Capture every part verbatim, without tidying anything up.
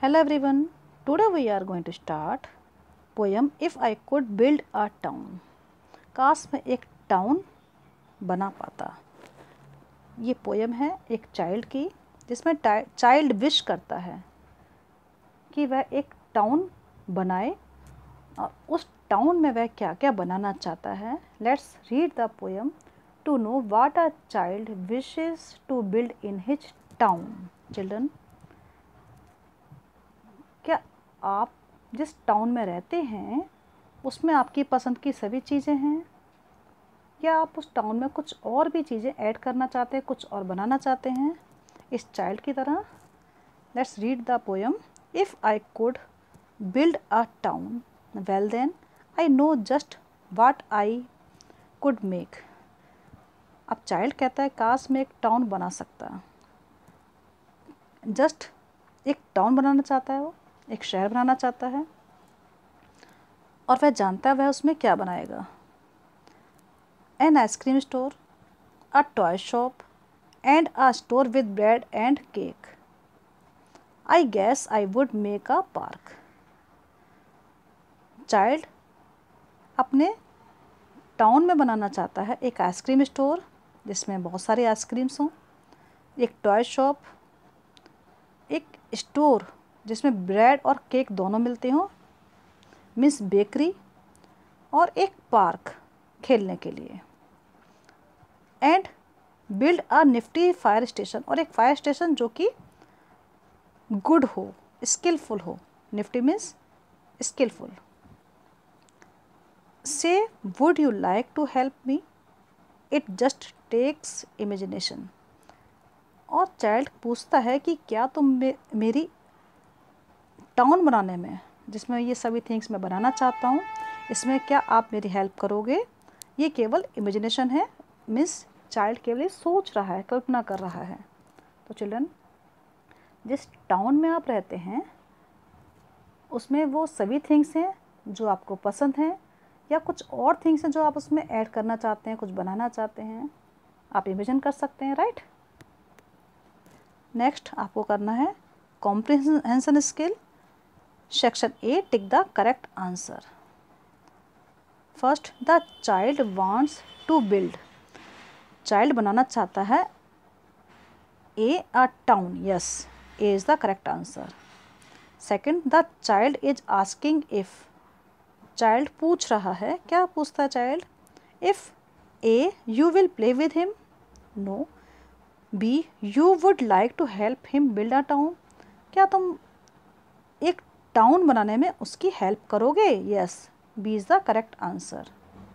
Hello everyone, today we are going to start poem If I Could Build a Town. काश मैं एक town बना पाता। ये पोएम है एक चाइल्ड की, जिसमें चाइल्ड विश करता है कि वह एक टाउन बनाए और उस टाउन में वह क्या क्या बनाना चाहता है। Let's read the poem to know what a child wishes to build in his town. Children, क्या आप जिस टाउन में रहते हैं उसमें आपकी पसंद की सभी चीज़ें हैं, या आप उस टाउन में कुछ और भी चीज़ें ऐड करना चाहते हैं, कुछ और बनाना चाहते हैं इस चाइल्ड की तरह। Let's read the poem. If I could build a town well then I know just what I could make. अब चाइल्ड कहता है काश मैं एक टाउन बना सकता। जस्ट एक टाउन बनाना चाहता है, वो एक शहर बनाना चाहता है और वह जानता है वह उसमें क्या बनाएगा। An ice cream store, a toy shop and a store with bread and cake. I guess I would make a park. Child अपने टाउन में बनाना चाहता है एक आइसक्रीम स्टोर जिसमें बहुत सारी आइसक्रीम्स हों, एक टॉय शॉप, एक स्टोर जिसमें ब्रेड और केक दोनों मिलते हों, मीन्स बेकरी, और एक पार्क खेलने के लिए। And build a nifty fire station, और एक फायर स्टेशन जो कि गुड हो, स्किलफुल हो। Nifty means skilful. Say would you like to help me, it just takes imagination. और चाइल्ड पूछता है कि क्या तुम मे, मेरी टाउन बनाने में, जिसमें ये सभी थिंग्स मैं बनाना चाहता हूँ, इसमें क्या आप मेरी हेल्प करोगे। ये केवल इमेजिनेशन है, मीन्स चाइल्ड केवल सोच रहा है, कल्पना कर रहा है। तो चिल्ड्रन, जिस टाउन में आप रहते हैं उसमें वो सभी थिंग्स हैं जो आपको पसंद हैं, या कुछ और थिंग्स हैं जो आप उसमें ऐड करना चाहते हैं, कुछ बनाना चाहते हैं, आप इमेजिन कर सकते हैं, राइट। नेक्स्ट आपको करना है comprehension skill. Section A, tick the correct answer. First, the child wants to build. Child बनाना चाहता है A a town. Yes, A is the correct answer. Second, the child is asking if. Child पूछ रहा है, क्या पूछता है child. If A, you will play with him. No. B, you would like to help him build a town. क्या तुम एक town बनाने में उसकी हेल्प करोगे। Yes, B is the correct answer.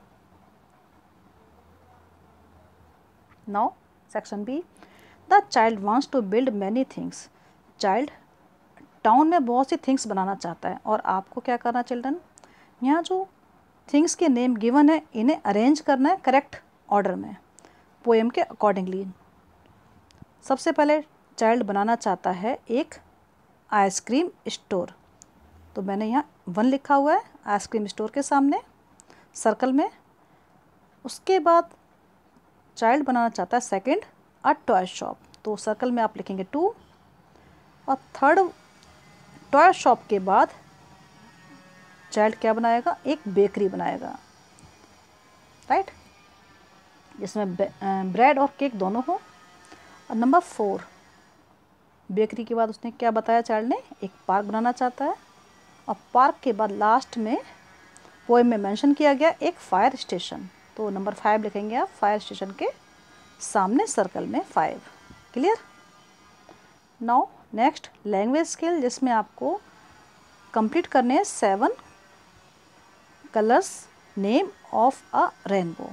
Now section B, the child wants to build many things. Child town में बहुत see things बनाना चाहता है, और आपको क्या करना चिल्ड्रन, यहाँ जो थिंग्स के नेम गिवन है इन्हें अरेंज करना है करेक्ट ऑर्डर में, पोएम के अकॉर्डिंगली। सबसे पहले चाइल्ड बनाना चाहता है एक आइसक्रीम स्टोर, तो मैंने यहाँ वन लिखा हुआ है आइसक्रीम स्टोर के सामने सर्कल में। उसके बाद चाइल्ड बनाना चाहता है सेकंड अ टॉय शॉप, तो सर्कल में आप लिखेंगे टू। और थर्ड, टॉय शॉप के बाद चाइल्ड क्या बनाएगा, एक बेकरी बनाएगा, राइट, जिसमें ब्रेड और केक दोनों हो। और नंबर फोर, बेकरी के बाद उसने क्या बताया चाइल्ड ने, एक पार्क बनाना चाहता है। और पार्क के बाद लास्ट में पोएम में मेंशन किया गया एक फायर स्टेशन, तो नंबर फाइव लिखेंगे आप फायर स्टेशन के सामने सर्कल में five. Clear. Now next language skill, जिसमें आपको कंप्लीट करने हैं seven colours name of a rainbow.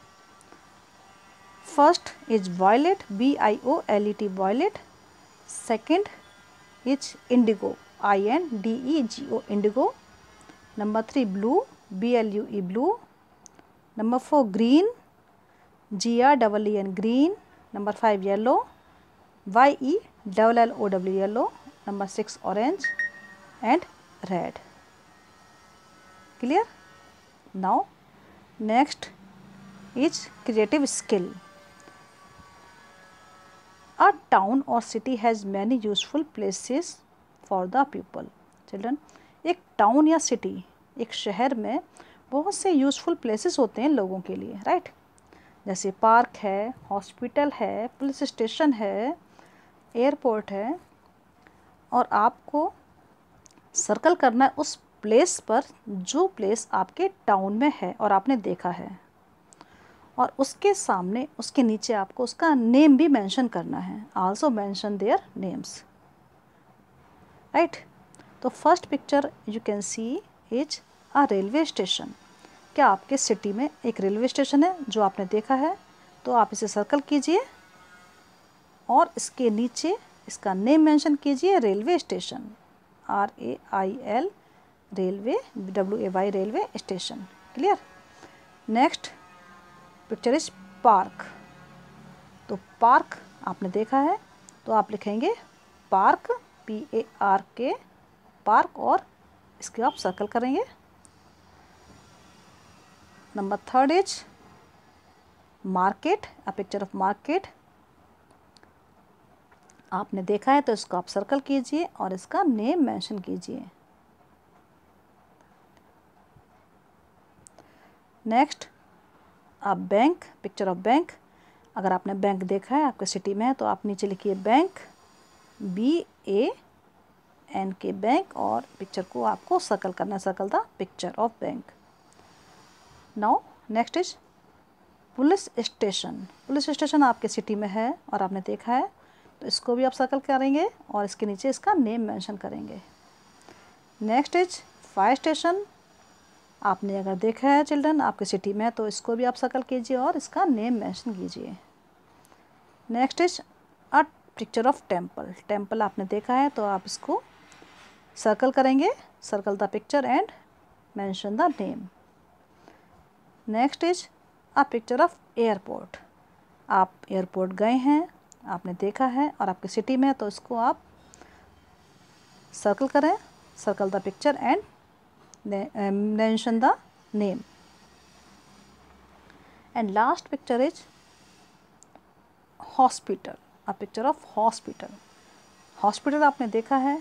First is violet, V I O L E T, violet. Second is indigo, I N D I G O, indigo. Number three blue, B L U E, blue. Number four green, G R double E N, green. Number five yellow, Y E double L O W, yellow. Number six orange and red. Clear. Now next is creative skill. A town और city has many useful places for the people. Children, एक town या city, एक शहर में बहुत से useful places होते हैं लोगों के लिए, राइट। जैसे पार्क है, हॉस्पिटल है, पुलिस स्टेशन है, एयरपोर्ट है, और आपको सर्कल करना है उस प्लेस पर जो प्लेस आपके टाउन में है और आपने देखा है, और उसके सामने उसके नीचे आपको उसका नेम भी मेंशन करना है। Also mention their names, right. तो first picture you can see is a railway station. क्या आपके सिटी में एक रेलवे स्टेशन है जो आपने देखा है? तो आप इसे सर्कल कीजिए और इसके नीचे इसका नेम मेंशन कीजिए, railway station, R A I L, railway, W A Y, railway station. Clear. Next picture is park. तो पार्क आपने देखा है तो आप लिखेंगे park, P A R K, park, और इसके आप सर्कल करेंगे। Number third is market, a picture of market. आपने देखा है तो इसको आप सर्कल कीजिए और इसका नेम मेंशन कीजिए। Next a bank, picture of bank. अगर आपने बैंक देखा है आपके सिटी में है तो आप नीचे लिखिए bank, B A N K, bank, और पिक्चर को आपको सर्कल करना है, circle the picture of bank. Now next is police station. Police station आपके सिटी में है और आपने देखा है तो इसको भी आप सर्कल करेंगे और इसके नीचे इसका नेम मेंशन करेंगे। Next is fire station. आपने अगर देखा है चिल्ड्रन आपके सिटी में तो इसको भी आप सर्कल कीजिए और इसका नेम मेंशन कीजिए। Next is a picture of temple. Temple आपने देखा है तो आप इसको सर्कल करेंगे, circle the picture and mention the name. Next is a picture of airport. आप एयरपोर्ट गए हैं, आपने देखा है और आपके सिटी में है तो इसको आप सर्कल करें, circle the picture and mention the name. And last picture is hospital, a picture of hospital. Hospital आपने देखा है,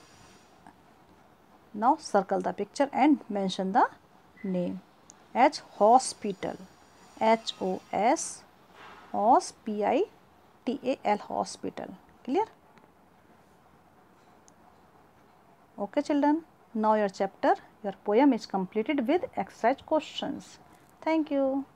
now circle the picture and mention the name as hospital, H O S, hos, P I T A L, hospital. Clear? Okay children, now your chapter, your poem is completed with exercise questions. Thank you.